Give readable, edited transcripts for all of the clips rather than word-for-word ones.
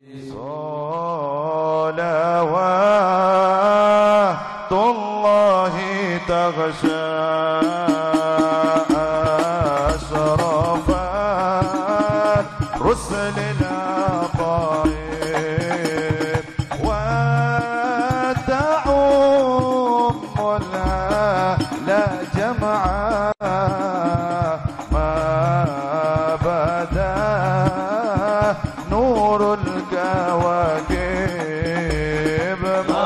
صلوات الله تغشى أشرف رسل الأطايب وتعم لا جمعا ما بدا نور الكواكب.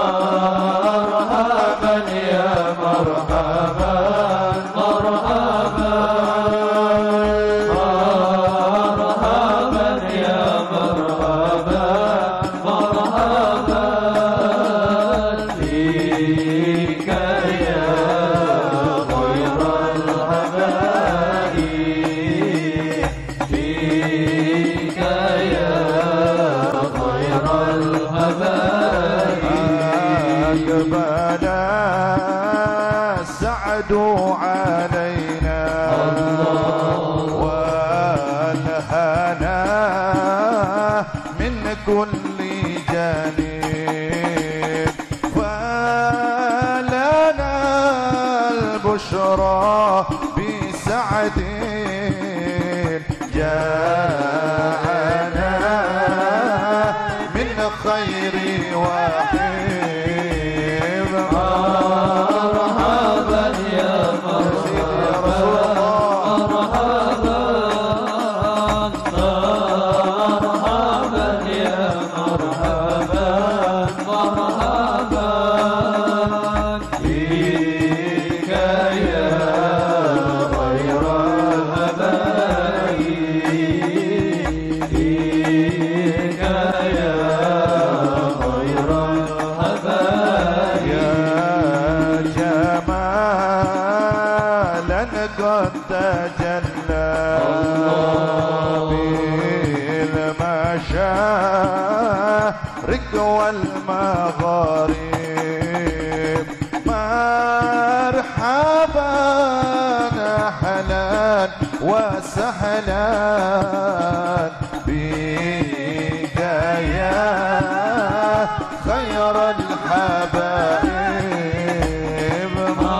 مرحبا يا مرحبا مرحبا مرحبا يا مرحبا مرحبا فيك يا خير الحبائب فيك يا خير الحبائب. أقبل السعد علينا والهنا من كل جانب فلنا البشرى بسعد جاءنا من خير واحد. مرحبا يا مرحبا مرحبا مرحبا يا مرحبا مرحبا فيك يا خير الحبائب فيك يا خير الحبائب. جمالا قد تجلى بالمشارق والمغارب مرحبا أهلا وسهلا بك يا خير الحبائب.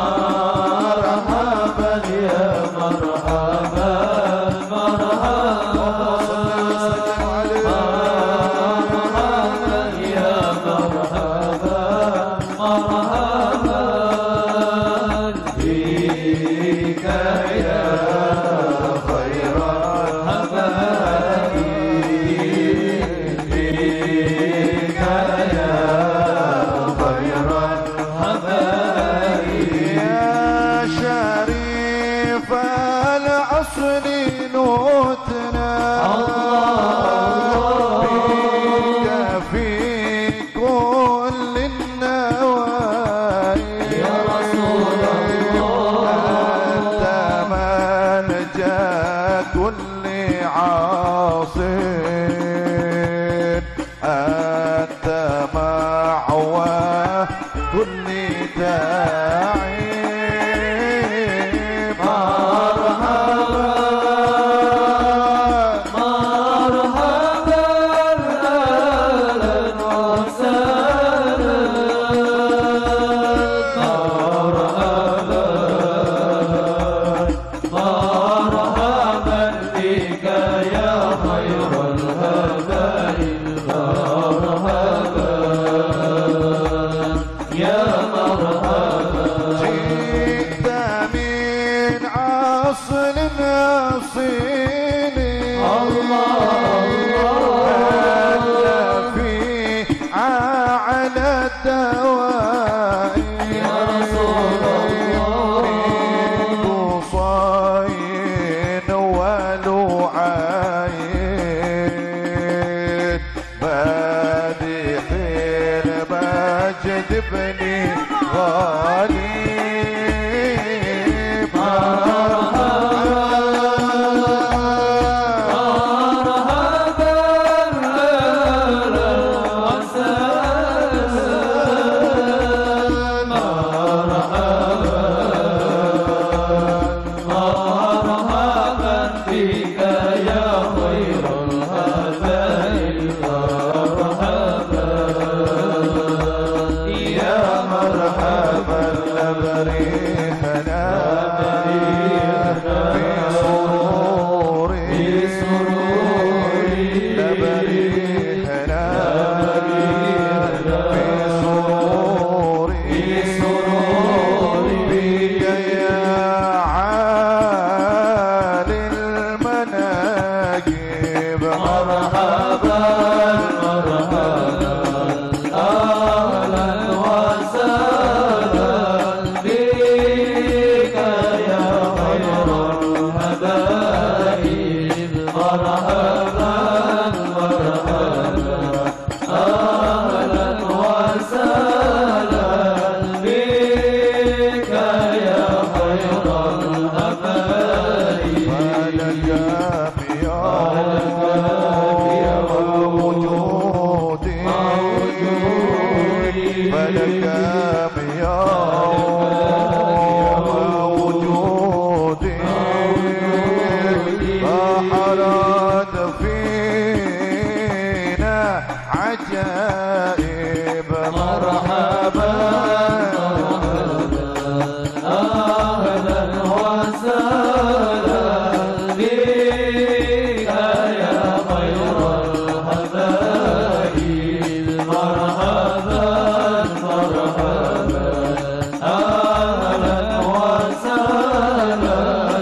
مرحبا يا مرحبا مرحبا مرحبا يا مرحبا مرحبا فيك يا خير الحبائب فيك يا خير الحبائب. يا شريف العصر نوتنا بك في كل النوايا يا رسول الله أنت ملجأ كل عاصر أنت معوى كل داعي. مرحبا مرحبا أهلا وسهلا مرحبا مرحبا بك يا خير الهبائل مرحبا يا مرحبا. جئت من عصر أصيل هلا في على الدوائر يا رسول الله من قصين ولعاين مادح المجد بن غالي. مرحبا أهلا وسهلا مرحبا مرحبا بك يا خير الهبائل مرحبا موجودي فلك يوم وجودي فحرت فينا عجائب مرحبا أهلا وسهلا بك يا خير الحبايب مرحبا مرحبا أهلا وسهلا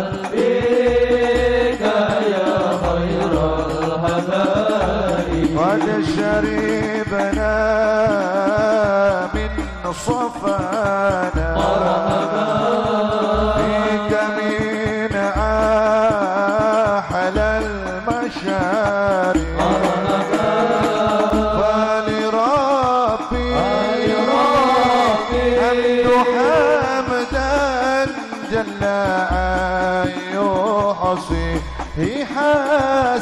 بك يا خير الحبايب قد شربنا من صفانا فيك من أحلى المشارب فلربي حمد حمدا جل أن يحصي